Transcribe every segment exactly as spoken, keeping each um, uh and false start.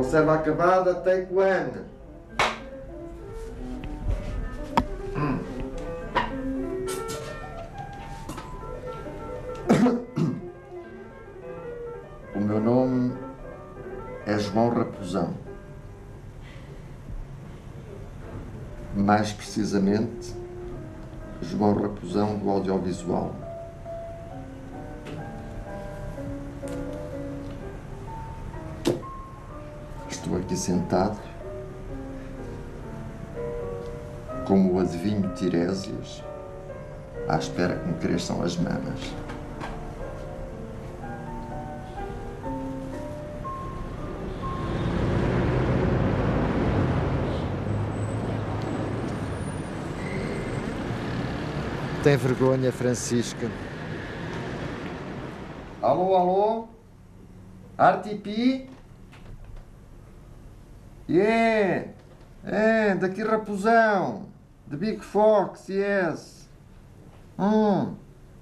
Conserva acabada, take one. Hum. O meu nome é João Raposão. Mais precisamente, João Raposão do audiovisual. Estou aqui sentado, como o adivinho Tiresias, à espera que me cresçam as mamas. Tem vergonha, Francisca? Alô, alô? R T P? Yeah! É, daqui Raposão. The Big Fox, yes. Hum.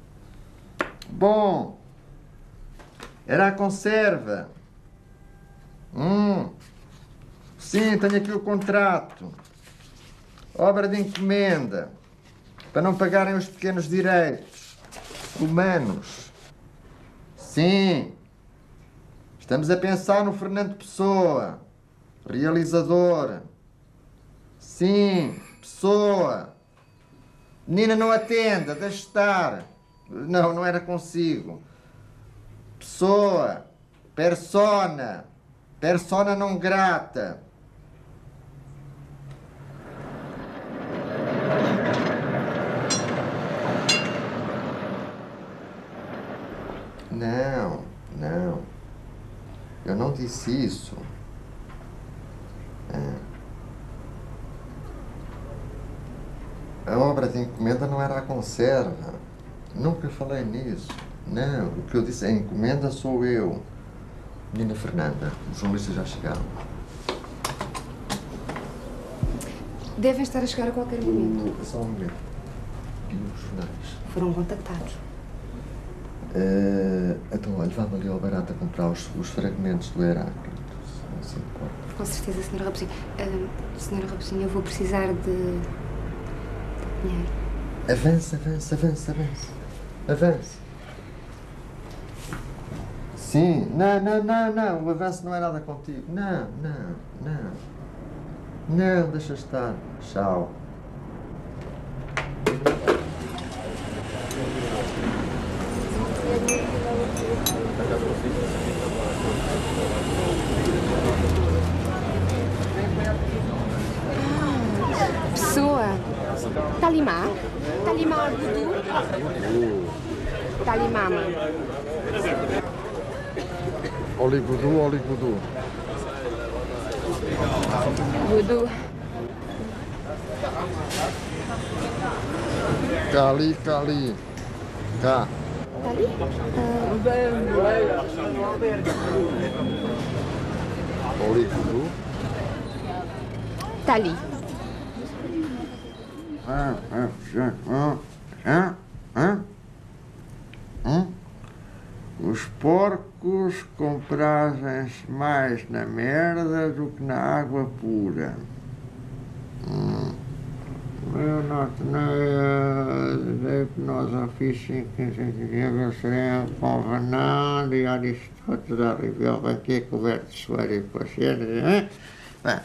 Bom. Era a conserva. Hum. Sim, tenho aqui o contrato. Obra de encomenda. Para não pagarem os pequenos direitos humanos. Sim. Estamos a pensar no Fernando Pessoa. Realizador. Sim, Pessoa. Menina, não atenda, deixe estar. Não, não era consigo. Pessoa. Persona. Persona não grata. Não, não. Eu não disse isso. A obra de encomenda não era a conserva. Nunca falei nisso. Não, o que eu disse, a encomenda sou eu. Menina Fernanda, os jornalistas já chegaram. Devem estar a chegar a qualquer momento. Uh, só um momento. E os jornais? Foram contactados. Uh, então, olha, vá-me ali ao barato a comprar os, os fragmentos do Heráclito, se não se importa. Com certeza, senhora Raposinha. Uh, senhora Raposinha, eu vou precisar de... de dinheiro. Avance, avance, avance, avance. Avance. Sim. Não, não, não, não. O avanço não é nada contigo. Não, não, não. Não, deixa estar. Tchau. Pessoa. Talimá. Talimá Gudu. Talimama. Oligudu, oligudu. Gudu. Cali, cali. Cá. Tali? Oligudu. Tali. Ah, ah, já, ah, ah, ah. Hum? Os porcos comprazem-se mais na merda do que na água pura. Hum. Eu não tenho hipnose ofício que eu serei convenado e Aristóteles da Rivela aqui coberto de suor e paciência. Bem.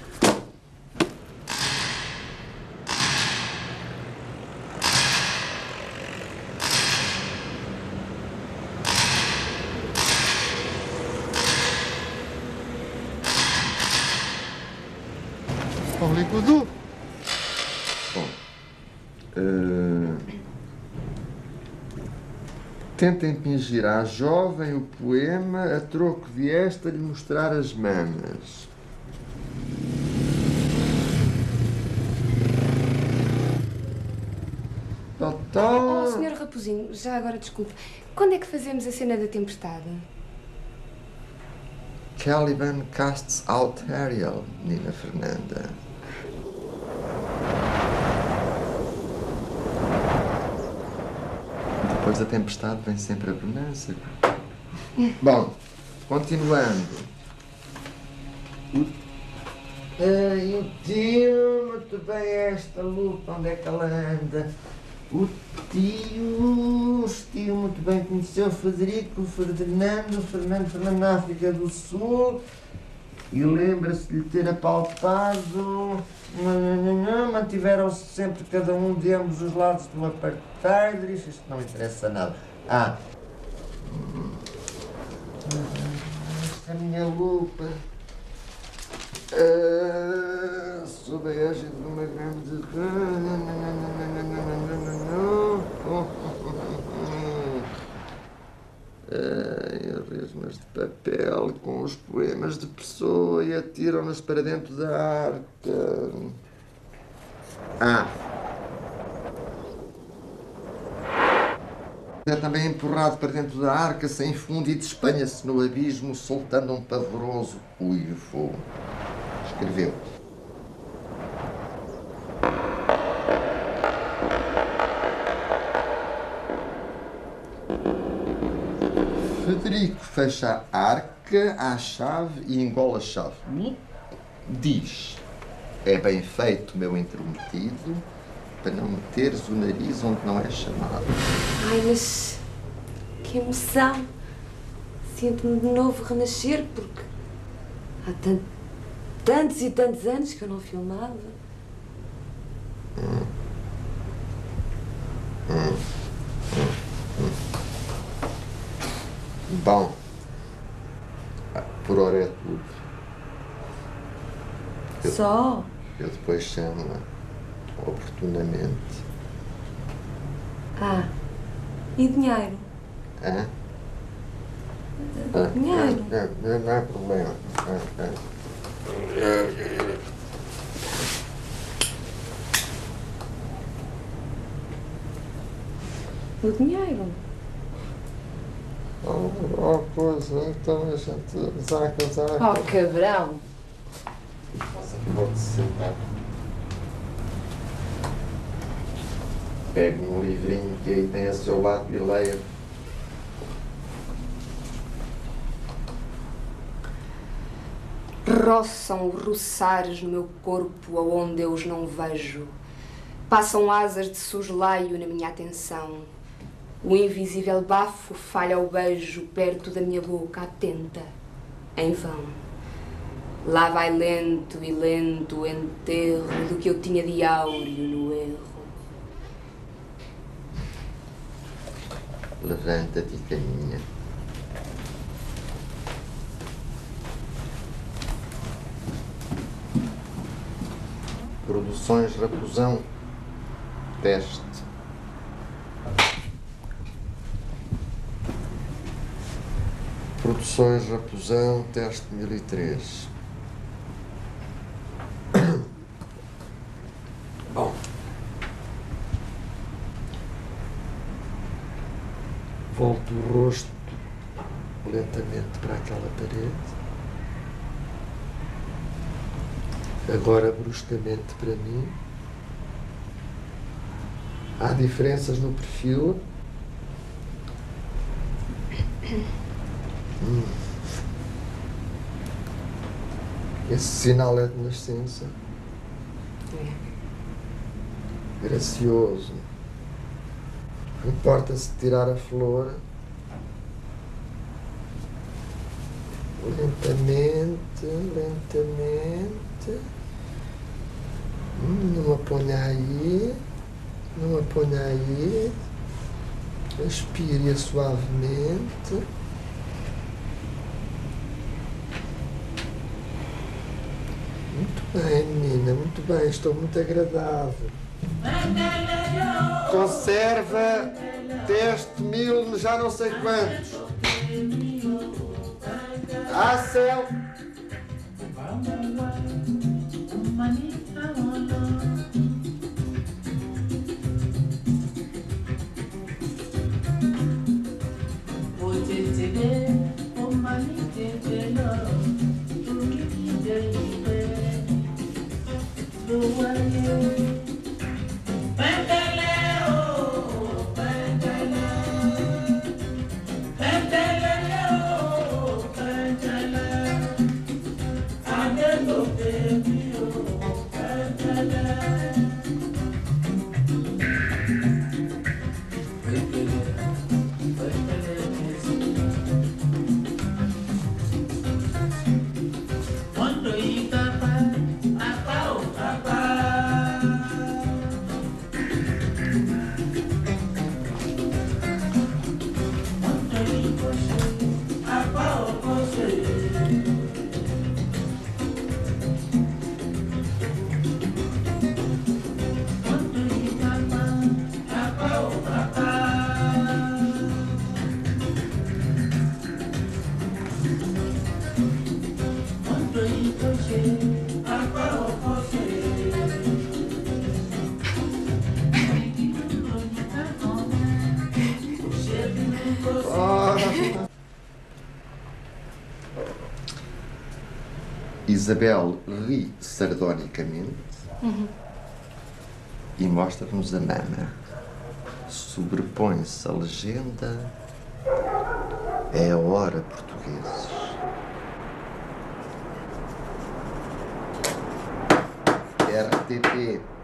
Oligudu. Bom, uh, tenta impingir à jovem o poema a troco de esta lhe mostrar as mamas. Totó. Oh, senhor Raposinho, já agora desculpe. Quando é que fazemos a cena da tempestade? Caliban casts out Ariel, Nina Fernanda. Depois da tempestade vem sempre a bonança. Bom, continuando. Ai, o tio, muito bem esta lupa, onde é que ela anda? O tio, o tio muito bem conheceu o Frederico, o Ferdinando, o Fernando, Fernando na África do Sul e lembra-se de lhe ter apalpado. Mantiveram-se sempre cada um de ambos os lados do apartheid. Isto não interessa nada. Ah, esta é a minha lupa. Uh, sob a égide de uma grande. Ai, resmas de papel com os poemas de Pessoa e atiram-nos para dentro da arca. Ah! É também empurrado para dentro da arca, sem fundo, e despenha-se no abismo, soltando um pavoroso uivo. Escreveu. Frederico fecha a arca à chave e engola a chave. Diz: é bem feito, meu intrometido, para não meteres o nariz onde não é chamado. Ai, mas que emoção! Sinto-me de novo renascer, porque há tanto, tantos e tantos anos que eu não filmava. Hum. Hum. Hum. Hum. Bom, por hora é tudo. Eu, Só? Eu depois chamo-a oportunamente. Ah, e dinheiro? Hã? Dinheiro? Ah, não, não há problema. Ah, ah. O dinheiro? Oh, oh, coisa, então a gente zaca, zaca. Oh, cabrão! Você pode sentar. Pegue um livrinho que aí tem a seu lado e leia. Roçam roçares no meu corpo aonde eu os não vejo. Passam asas de soslaio na minha atenção. O invisível bafo falha o beijo perto da minha boca atenta, em vão. Lá vai lento e lento o enterro do que eu tinha de áureo no erro. Levanta-te e caminha. Produções Raposão. Teste. Produções Raposão, teste mil e três. Bom. Volto o rosto lentamente para aquela parede. Agora bruscamente para mim. Há diferenças no perfil. Hum. Esse sinal é de nascença. É. Gracioso. Importa-se de tirar a flor. Lentamente, lentamente. Hum, não a ponha aí. Não a ponha aí. Aspire-a suavemente. Muito bem, menina, muito bem. Estou muito agradável. Conserva teste mil, já não sei quantos. Ah, céu! I'm Isabel ri sardonicamente uhum. e mostra-nos a mama. Sobrepõe-se a legenda. É a hora, portugueses. R T P